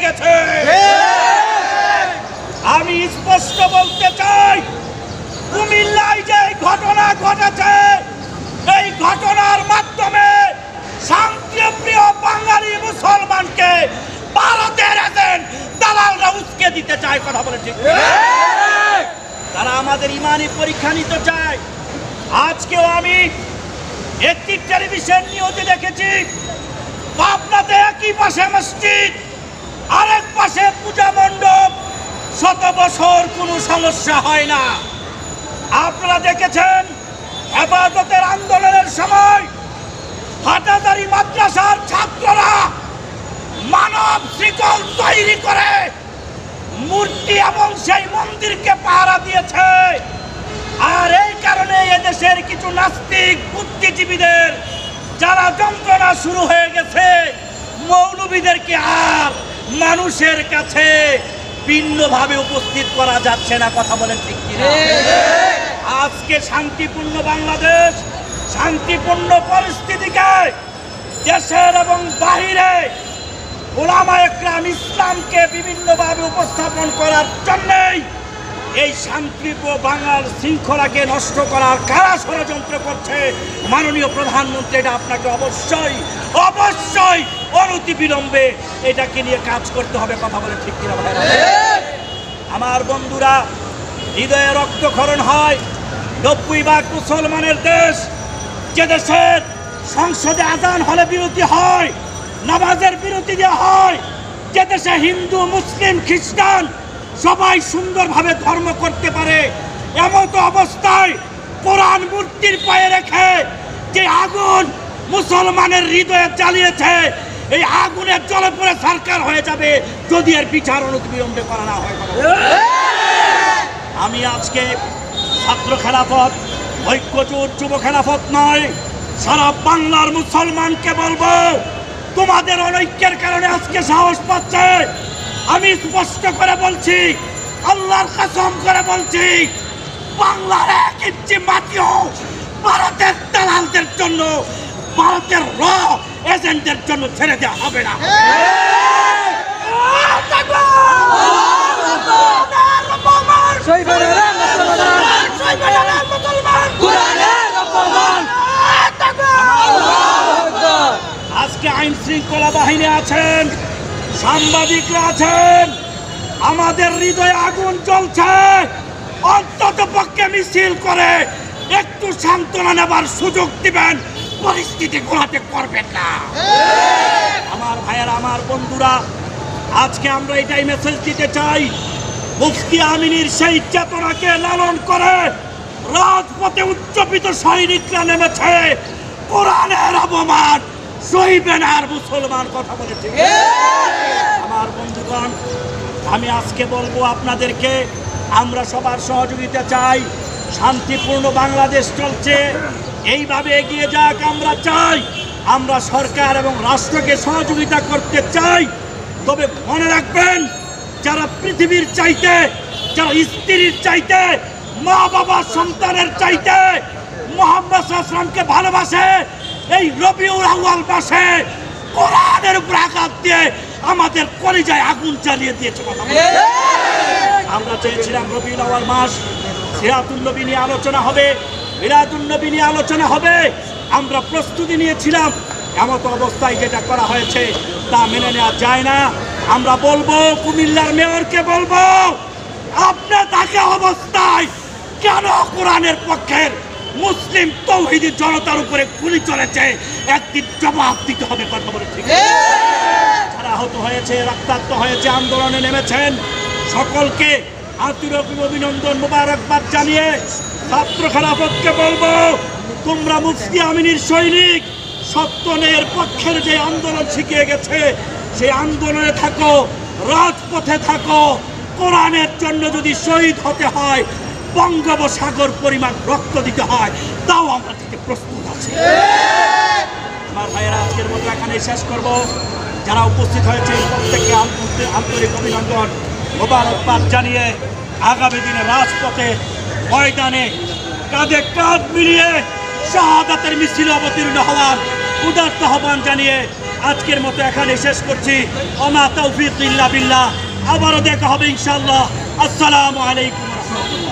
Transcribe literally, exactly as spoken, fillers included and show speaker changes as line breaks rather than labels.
গেছে। আমি স্পষ্ট বলতে চাই, কুমিল্লায় যে ঘটনা ঘটেছে, এই ঘটনার মাধ্যমে শান্তিপ্রিয় বাঙালি মুসলমানকে ভারতের এজেন্ট দালালরা উস্কে দিতে চায়। কথা বলে ঠিক, তারা আমাদের ইমানি পরীক্ষা নিতে চায়। আজকেও আমি একটি টেলিভিশন নিউজে দেখেছি, পাবনাতে একই পাশে মসজিদ, আরেক পাশে পূজা মণ্ডপ, শত বছর কোনো সমস্যা হয় না। আপনারা দেখেছেন হেফাজতের আন্দোলনের সময় হাটাজারি মাদ্রাসার ছাত্ররা মানব শিকল তৈরি করে মূর্তি এবং সেই মন্দিরকে পাহারা দিয়েছে। আর এই কারণে এদেশের কিছু নাস্তিক বুদ্ধিজীবীদের যারা যন্ত্রণা শুরু হয়ে গেছে, মৌলবীদেরকে আর মানুষের কাছে ভিন্নভাবে উপস্থিত করা যাচ্ছে না। কথা বলেন ঠিক কিনা? আজকে শান্তিপূর্ণ বাংলাদেশ, শান্তিপূর্ণ পরিস্থিতিকে দেশের এবং বাহিরে ওলামায়ে একরাম ইসলামকে বিভিন্নভাবে উপস্থাপন করার জন্যই এই শান্তিপ্রিয় বাংলার শৃঙ্খলাকে নষ্ট করার কারা ষড়যন্ত্র করছে মাননীয় প্রধানমন্ত্রী, এটা আপনাকে অবশ্যই অবশ্যই অনতি বিলম্বে এটাকে নিয়ে কাজ করতে হবে। কথা বলে ঠিক কিনা ভাইরা? আমার বন্ধুরা, হৃদয়ে রক্তক্ষরণ হয়। নব্বই ভাগ মুসলমানের দেশ, যে দেশের সংসদে আজান হলে বিরতি হয়, নামাজের বিরতি দেওয়া হয়, যে দেশে হিন্দু মুসলিম খ্রিস্টান সবাই সুন্দরভাবে ধর্ম করতে পারে, এমত অবস্থায় কোরআন মূর্তির পায়ে রেখে যে আগুন মুসলমানের হৃদয়ে জ্বালিয়েছে, এই আগুনের জ্বলে পড়ে সরকার হয়ে যাবে যদি এর বিচার অনতিবিলম্বে করা না হয়। আমি আজকে ছাত্র খেলাফত, ঐক্যজোট যুব খেলাফত নয়, সারা বাংলার মুসলমানকে বলবো, তোমাদের অনৈক্যের কারণে আজকে সাহস পাচ্ছে। আমি স্পষ্ট করে বলছি, আল্লাহর কসম করে বলছি, বাংলার এক ইঞ্চি মাটিও ভারতের দালালদের জন্য, ভারতের র এজেন্টদের জন্য ছেড়ে দেওয়া হবে না। আজকে আইন শৃঙ্খলা বাহিনী আছেন, সাংবাদিকরা আছেন, আমাদের হৃদয়ে আগুন জ্বলছে। অন্তত পক্ষে মিছিল করে একটু সান্ত্বনা নেবার সুযোগ দিবেন, পরিস্থিতি ঘোলাতে করবেন না। আমার ভাইয়েরা, আমার বন্ধুরা, আজকে আমরা এটাই মেসেজ দিতে চাই, মুফতি আমিনীর সেই চেতনাকে লালন করে রাজপথে উচ্চপিত সৈনিকরা নেমেছে। কোরআনের অপমান সইবে না আর মুসলমান। কথা বলেছে আমার বন্ধুগণ, আমি আজকে বলবো আপনাদেরকে, আমরা সবার সহযোগিতা চাই। শান্তিপূর্ণ বাংলাদেশ চলছে, এইভাবে এগিয়ে যাক আমরা চাই। আমরা সরকার এবং রাষ্ট্রকে সহযোগিতা করতে চাই। তবে মনে রাখবেন, যারা পৃথিবীর চাইতে, যারা স্ত্রীর চাইতে, মা বাবা সন্তানের চাইতে মুহাম্মদ সাল্লাল্লাহু আলাইহি ওয়াসাল্লামকে ভালোবাসে, এই রবিউল আউয়াল মাসে কোরআনের উপর আঘাত দিয়ে আমাদের কলিজায় আগুন জ্বালিয়ে দিয়েছে। আমরা চেয়েছিলাম রবিউল আউয়াল মাস, সিরাতুন নবী নিয়ে আলোচনা হবে, মিলাদুন নবী নিয়ে আলোচনা হবে, আমরা প্রস্তুতি নিয়েছিলাম। এমত অবস্থায় যেটা করা হয়েছে তা মেনে নেওয়া যায় না। আমরা বলবো, কুমিল্লার মেয়রকে বলবো, আপনি তাকে অবস্থায় কেন কোরআনের পক্ষের মুসলিম তৌহিদি জনতার উপরে গুলি চলেছে, একদিন জবাব দিতে হবে। কথা বলে ঠিক, যারা আহত হয়েছে, রক্তাক্ত হয়েছে, আন্দোলনে নেমেছেন, সকলকে আন্তরিক অভিনন্দন, মোবারকবাদ জানিয়ে ছাত্র খেলাফতকে বলবো, তোমরা মুফতি আমিনীর সৈনিক, সত্যনের পক্ষের যে আন্দোলন শিখিয়ে গেছে সেই আন্দোলনে থাকো, রাজপথে থাকো। কোরআনের জন্য যদি শহীদ হতে হয়, বঙ্গোপসাগর পরিমাণ রক্ত দিতে হয়, তাও আমরা থেকে প্রস্তুত আছি। আমার ভাইয়েরা, আজকের মতো এখানে শেষ করব। যারা উপস্থিত হয়েছেন প্রত্যেককে আন্তরিক অভিনন্দন, মোবারকবাদ জানিয়ে আগামী দিনে রাজপথে ময়দানে কাঁধে কাঁধ মিলিয়ে শাহাদাতের মিছিলে অবতীর্ণ হওয়ার উদাত্ত আহ্বান জানিয়ে আজকের মতো এখানে শেষ করছি। ওমা তৌফিক ইল্লা বিল্লাহ। আবারও দেখা হবে ইনশাআল্লাহ। আসসালামু আলাইকুম।